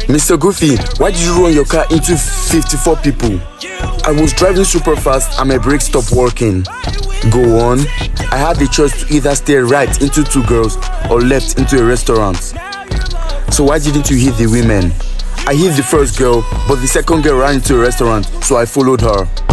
Mr. Goofy, why did you run your car into 54 people? I was driving super fast and my brakes stopped working. Go on. I had the choice to either stay right into two girls or left into a restaurant. So why didn't you hit the women? I hit the first girl, but the second girl ran into a restaurant, so I followed her.